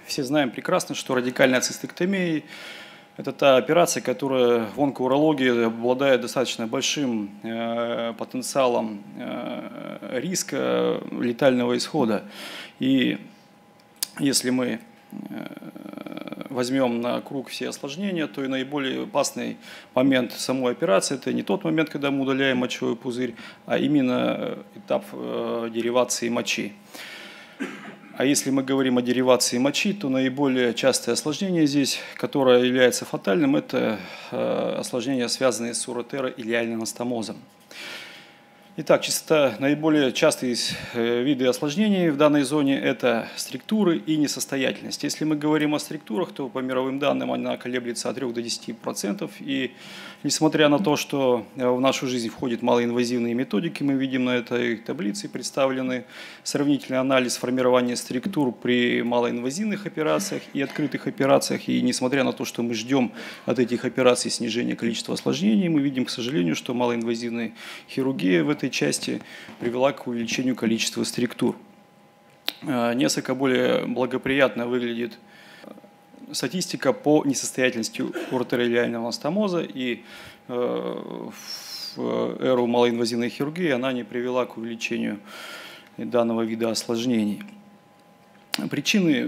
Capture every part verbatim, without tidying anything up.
Все знаем прекрасно, что радикальная цистектомия – это та операция, которая в онкоурологии обладает достаточно большим э, потенциалом э, риска летального исхода. И если мы э, возьмем на круг все осложнения, то и наиболее опасный момент самой операции – это не тот момент, когда мы удаляем мочевой пузырь, а именно этап э, деривации мочи. А если мы говорим о деривации мочи, то наиболее частое осложнение здесь, которое является фатальным, это осложнения, связанные с уретеро-илиальным анастомозом. Итак, частота, наиболее частые виды осложнений в данной зоне – это структуры и несостоятельность. Если мы говорим о структурах, то по мировым данным она колеблется от трёх до десяти процентов. И несмотря на то, что в нашу жизнь входят малоинвазивные методики, мы видим на этой таблице представлены сравнительный анализ формирования структур при малоинвазивных операциях и открытых операциях. И несмотря на то, что мы ждем от этих операций снижения количества осложнений, мы видим, к сожалению, что малоинвазивная хирургия в этой части привела к увеличению количества структур. Несколько более благоприятно выглядит статистика по несостоятельности уретеро-илиального анастомоза, и в эру малоинвазивной хирургии она не привела к увеличению данного вида осложнений. Причины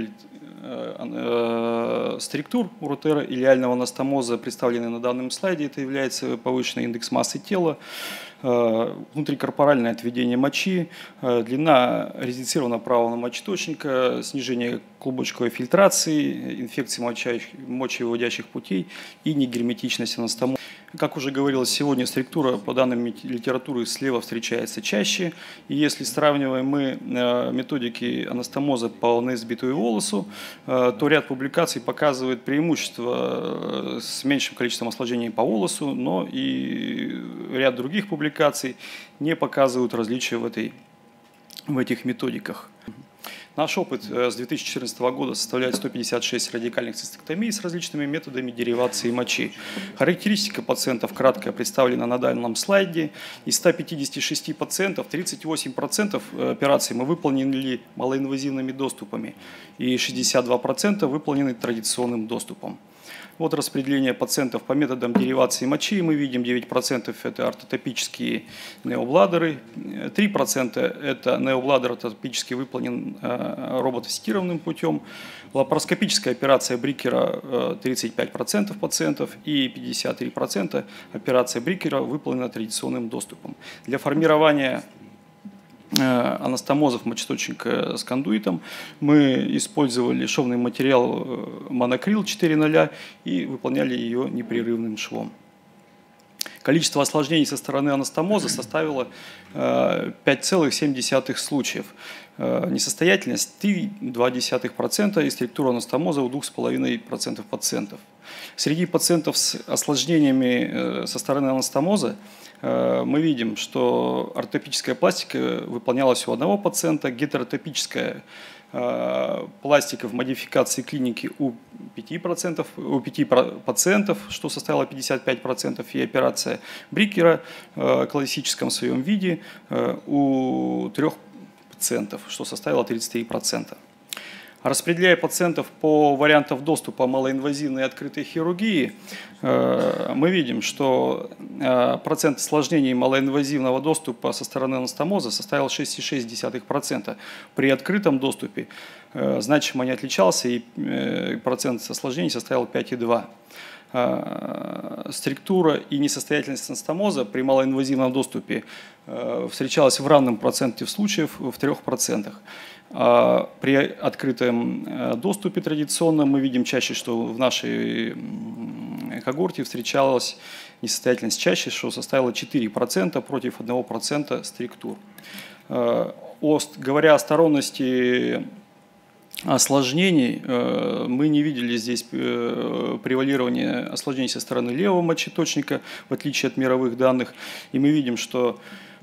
структур уретеро-илиального анастомоза представлены на данном слайде. Это является повышенный индекс массы тела, внутрикорпоральное отведение мочи, длина резицированного правого мочеточника, снижение клубочковой фильтрации, инфекции мочевыводящих путей и негерметичность анастомоза. Как уже говорилось сегодня, структура по данным литературы слева встречается чаще. И если сравниваем мы методики анастомоза по НС-биту и волосу, то ряд публикаций показывает преимущество с меньшим количеством осложнений по волосу, но и ряд других публикаций не показывают различия в, этой, в этих методиках. Наш опыт с две тысячи четырнадцатого года составляет сто пятьдесят шесть радикальных цистектомий с различными методами деривации мочи. Характеристика пациентов кратко представлена на данном слайде. Из ста пятидесяти шести пациентов тридцать восемь процентов операций мы выполнили малоинвазивными доступами и шестьдесят два процента выполнены традиционным доступом. Вот распределение пациентов по методам деривации мочи. Мы видим девять процентов это ортотопические необладеры, три процента это необладер ортотопически выполнен роботассистированным путем, лапароскопическая операция Брикера тридцать пять процентов пациентов и пятьдесят три процента операция Брикера выполнена традиционным доступом. Для формирования анастомозов мочеточника с кондуитом мы использовали шовный материал монокрил четыре ноль и выполняли ее непрерывным швом. Количество осложнений со стороны анастомоза составило пять целых семь десятых случаев. Несостоятельность три целых две десятых процента и структура анастомоза у двух с половиной процентов пациентов. Среди пациентов с осложнениями со стороны анастомоза мы видим, что ортопическая пластика выполнялась у одного пациента, гетеротопическая пластика в модификации клиники у пяти процентов, у пяти пациентов, что составило пятьдесят пять процентов, и операция Брикера в классическом своем виде у трех пациентов, что составило тридцать три процента. Распределяя пациентов по вариантам доступа малоинвазивной и открытой хирургии, мы видим, что процент осложнений малоинвазивного доступа со стороны анастомоза составил шесть целых шесть десятых процента. При открытом доступе значимо не отличался, и процент осложнений составил пять целых две десятых процента. Структура и несостоятельность анастомоза при малоинвазивном доступе встречалась в равном проценте случаев в трёх процентах. При открытом доступе традиционно мы видим чаще, что в нашей когорте встречалась несостоятельность чаще, что составило четыре процента против одного процента структур. Говоря о сторонности осложнений, мы не видели здесь превалирования осложнений со стороны левого мочеточника, в отличие от мировых данных. И мы видим, что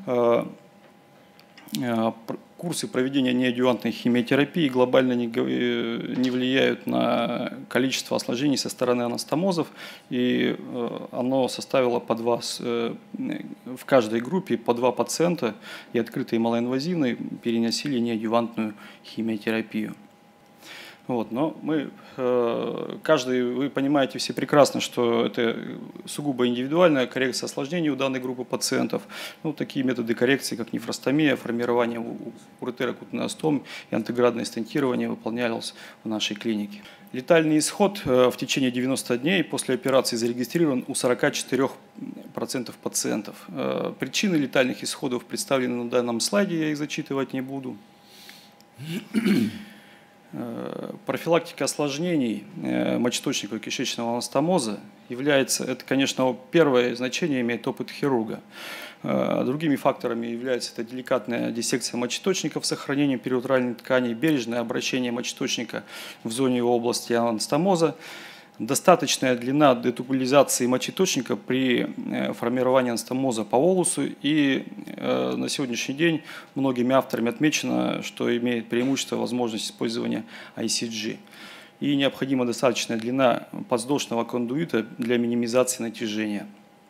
курсы проведения неадъювантной химиотерапии глобально не, не влияют на количество осложнений со стороны анастомозов, и оно составило по два, в каждой группе по два пациента, и открытые и малоинвазивные, переносили неадъювантную химиотерапию. Вот, но мы, каждый, вы понимаете все прекрасно, что это сугубо индивидуальная коррекция осложнений у данной группы пациентов. Ну, такие методы коррекции, как нефростомия, формирование уретерокутный остом и антеградное стентирование выполнялось в нашей клинике. Летальный исход в течение девяноста дней после операции зарегистрирован у сорока четырёх процентов пациентов. Причины летальных исходов представлены на данном слайде, я их зачитывать не буду. Профилактика осложнений мочеточникового кишечного анастомоза является, это, конечно, первое значение имеет опыт хирурга. Другими факторами является это деликатная диссекция мочеточников с сохранением периутеральной ткани, бережное обращение мочеточника в зоне его области анастомоза, достаточная длина детубулизации мочеточника при формировании анастомоза по волосу, и э, на сегодняшний день многими авторами отмечено, что имеет преимущество возможность использования ай си джи. И необходима достаточная длина подвздошного кондуита для минимизации натяжения.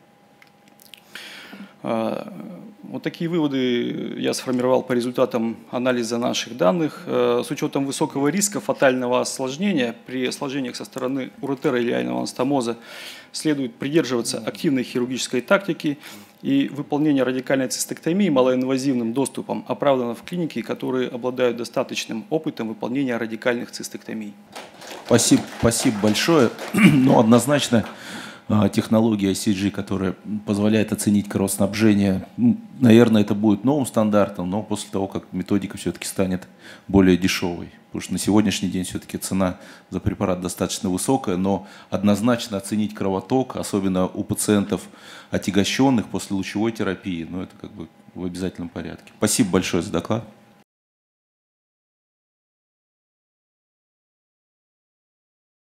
Вот такие выводы я сформировал по результатам анализа наших данных. С учетом высокого риска фатального осложнения при осложнениях со стороны уретероилиального анастомоза следует придерживаться активной хирургической тактики, и выполнение радикальной цистектомии малоинвазивным доступом оправдано в клинике, которые обладают достаточным опытом выполнения радикальных цистектомий. Спасибо, спасибо большое. Ну, однозначно, технология ай си джи, которая позволяет оценить кровоснабжение, наверное, это будет новым стандартом, но после того, как методика все-таки станет более дешевой. Потому что на сегодняшний день все-таки цена за препарат достаточно высокая, но однозначно оценить кровоток, особенно у пациентов отягощенных после лучевой терапии, ну, это как бы в обязательном порядке. Спасибо большое за доклад.